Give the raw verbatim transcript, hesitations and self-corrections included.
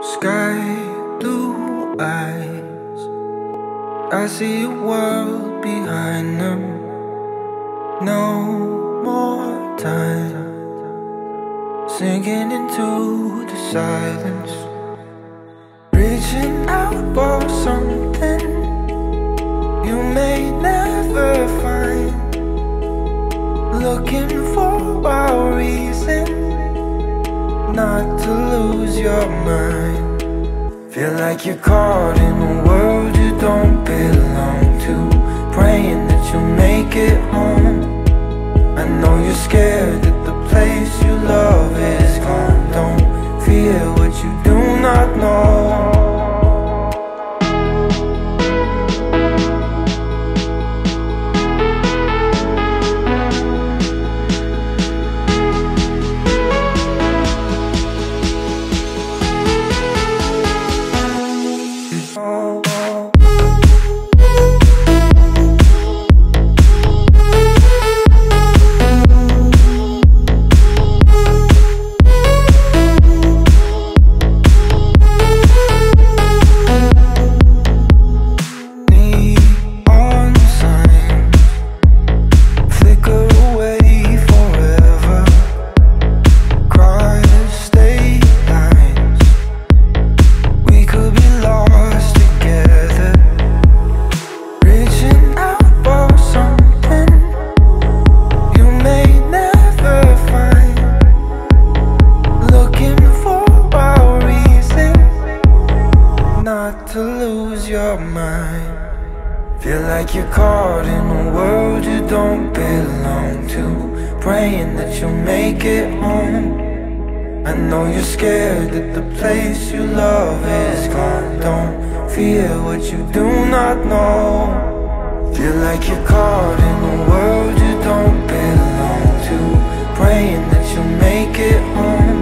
Sky blue eyes, I see a world behind them. No more time, sinking into the silence, reaching out for something you may never find, looking for a reason not to lose your mind. Feel like you're caught in a world you don't belong to, praying that you'll make it home. I know you're scared that the place you love is gone. Don't fear what you do not know. To lose your mind. Feel like you're caught in a world you don't belong to, praying that you'll make it home. I know you're scared that the place you love is gone. Don't fear what you do not know. Feel like you're caught in a world you don't belong to, praying that you'll make it home.